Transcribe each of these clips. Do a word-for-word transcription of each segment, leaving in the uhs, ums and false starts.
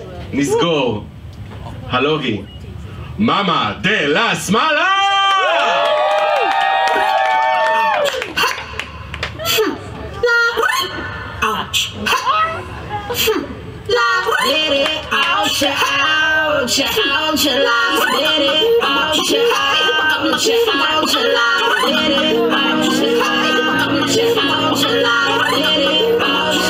נסגור. הלורי. Mama De La Smallah! Ouch. Let it ouch, ouch, ouch, let it ouch, ouch, ouch, ouch, let it ouch, ouch, ouch, let it ouch,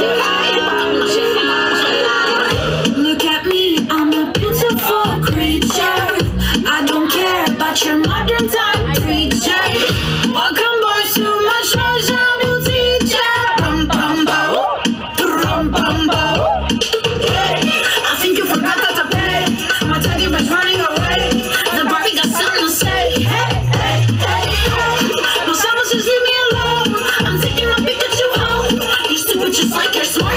ouch. Look at me, I'm a beautiful creature. I don't care about your modern time preacher. Welcome boys to my treasure new teacher. Bum bum bo, bum bum bo. I think you forgot that to pay. My tiger was running away. The Barbie got something to say. Hey, hey, hey, hey. No, someone just leave me alone. I'm taking my Pikachu home. You stupid just like your smart.